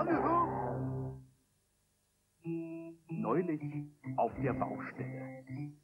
Neulich auf der Baustelle.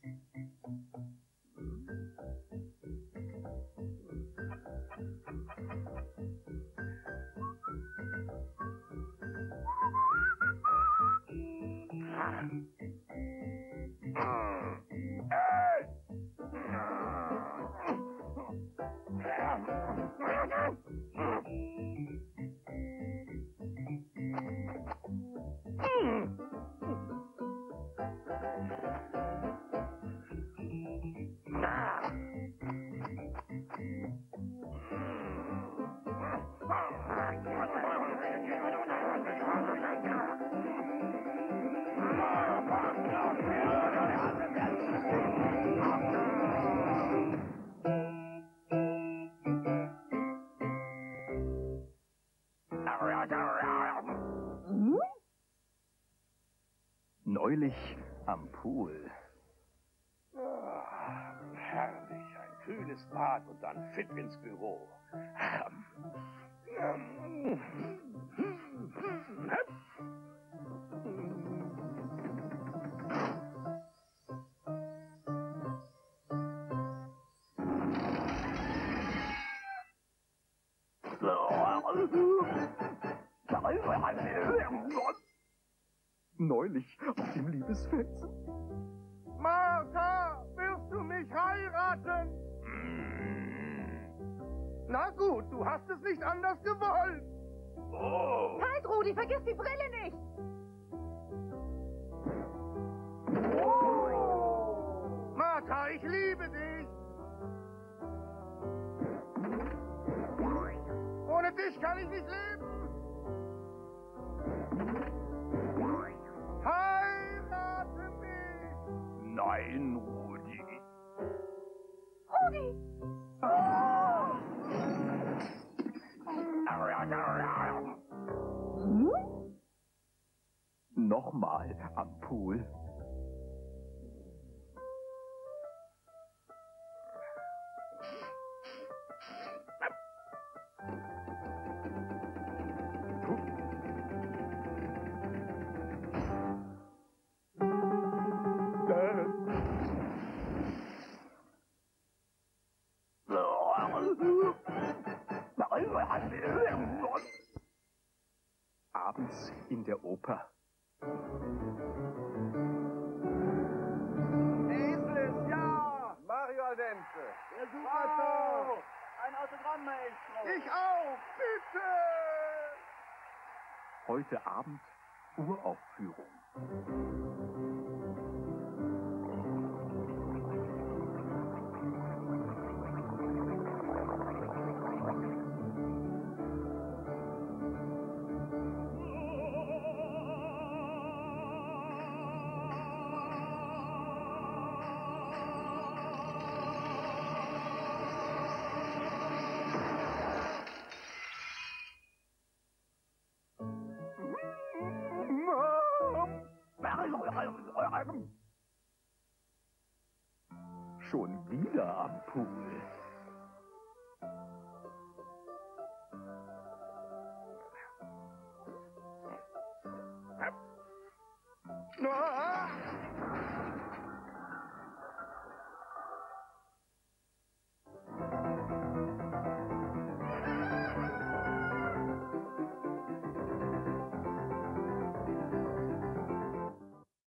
Neulich am Pool. Herrlich, ein kühles Bad und dann fit ins Büro. Neulich auf dem Liebesfelsen. Martha, wirst du mich heiraten? Na gut, du hast es nicht anders gewollt. Oh. Halt, Rudi, vergiss die Brille nicht. Martha, ich liebe dich. Ohne dich kann ich nicht leben. Heirate mich. Nein, Rudi. Rudi! Nochmal am Pool. Abends in der Oper. Esel, ja! Mario Aldense. Der Superstar. Ein Autogramm, Maestro. Ich auch, bitte! Heute Abend Uraufführung. Schon wieder am Pool.